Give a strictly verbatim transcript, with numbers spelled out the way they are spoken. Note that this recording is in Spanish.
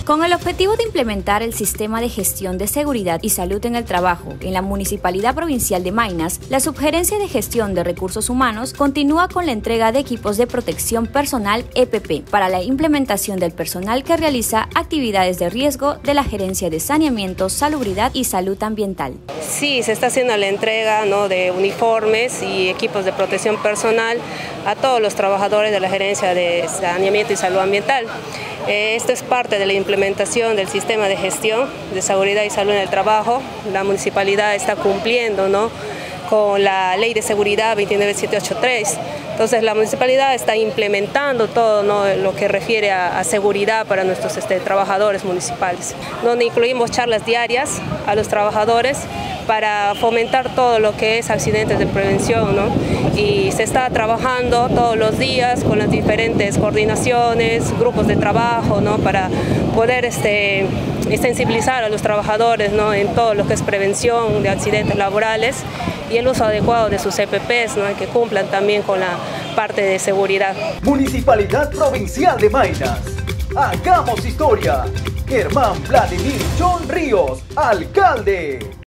Con el objetivo de implementar el sistema de gestión de seguridad y salud en el trabajo en la Municipalidad Provincial de Maynas, la Subgerencia de Gestión de Recursos Humanos continúa con la entrega de equipos de protección personal E P P para la implementación del personal que realiza actividades de riesgo de la Gerencia de Saneamiento, Salubridad y Salud Ambiental. Sí, se está haciendo la entrega, ¿no?, de uniformes y equipos de protección personal a todos los trabajadores de la Gerencia de Saneamiento y Salud Ambiental. Eh, esto es parte de la implementación del sistema de gestión de seguridad y salud en el trabajo. La municipalidad está cumpliendo, ¿no?, con la Ley de Seguridad veintinueve mil setecientos ochenta y tres. Entonces la municipalidad está implementando todo, ¿no?, lo que refiere a, a seguridad para nuestros este, trabajadores municipales, donde incluimos charlas diarias a los trabajadores para fomentar todo lo que es accidentes de prevención, ¿no? Y se está trabajando todos los días con las diferentes coordinaciones, grupos de trabajo, ¿no?, para poder este, sensibilizar a los trabajadores, ¿no?, en todo lo que es prevención de accidentes laborales y el uso adecuado de sus E P Pes, ¿no?, que cumplan también con la parte de seguridad. Municipalidad Provincial de Maynas. Hagamos historia. Germán Vladimir John Ríos, alcalde.